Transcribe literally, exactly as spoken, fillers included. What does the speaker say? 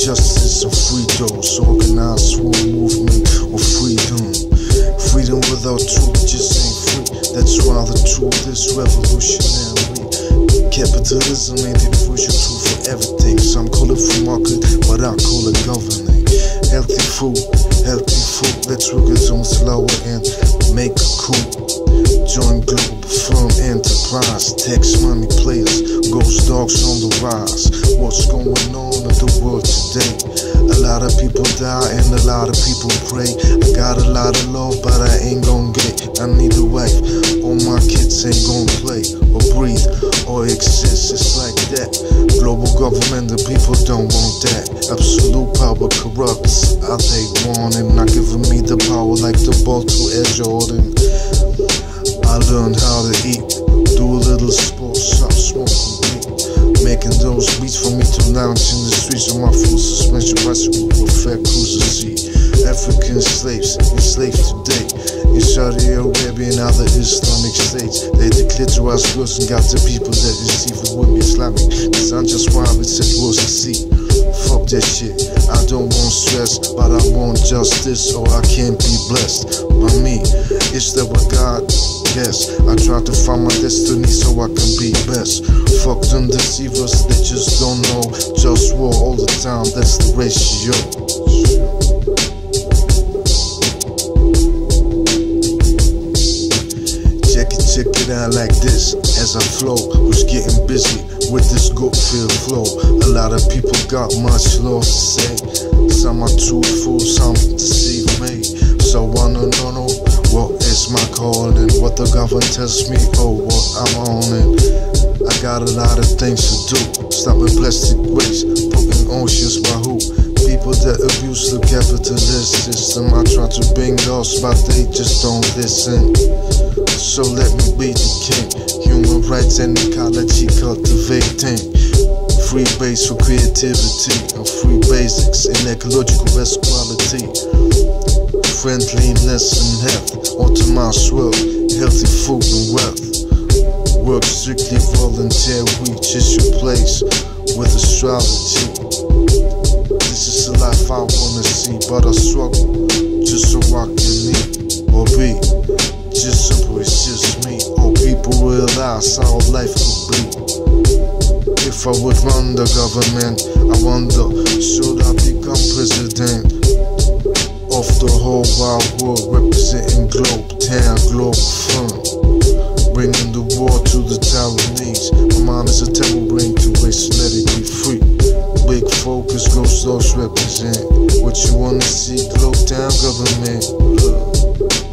justice and free those. Organized war movement of freedom. Freedom without truth just ain't free. That's why the truth is revolutionary. Capitalism ain't the universal truth for everything. Some call it free market, but I call it governing. Healthy food, healthy food. Let's work it on slower and make a coup. Join global firm enterprise. Tax money players, ghost dogs on the rise. What's going on in the world today? A lot of people die and a lot of people pray. I got a lot of love, but I ain't gon' get. I need a wife, all my kids ain't gon' play or breathe or exist. It's like that. Global government, the people don't want that. Absolute power corrupts. I take one and not giving me the power like the ball to Air Jordan. I learned how to eat, do a little sports, stop smoking weed. Making those beats for me to lounge in the streets on my full suspension bicycle with fat cruiser seat. African slaves enslaved today in Saudi Arabia and other Islamic states. They declared to us girls and got the people that deceive it with me Islamic. Cause I'm just wild, it's at worst to see. Fuck that shit, I don't want stress, but I want justice or I can't be blessed by me. It's that what God guess. I try to find my destiny so I can be best. Fuck them deceivers, they just don't know. Just war all the time, that's the ratio. Check it, check it out like this. As I flow, was getting busy with this good-filled flow. A lot of people got much love to say. Some are truthful, some deceive me. So I don't know what is my calling. What the government tells me, oh, what I'm on it. I got a lot of things to do. Stopping plastic waste, putting oceans by who? People that abuse the capitalist system. I try to bring laws, but they just don't listen. So let me be the king. Human rights and ecology cultivating. Free base for creativity and free basics in ecological best quality. Friendliness and health, optimized wealth, healthy food and wealth. Work strictly voluntary, just your place with astrology. This is the life I wanna see, but I struggle just so I can eat or be. Just simple, it's just me. All people realize how life could be. If I would run the government, I wonder, should I become president of the whole wide world, representing globe, town, globe fun, bringing the war to the Taiwanese. My mind is a temple brain to waste, let it be free. Big focus, ghost dogs represent what you wanna see, globe, town, government. Look.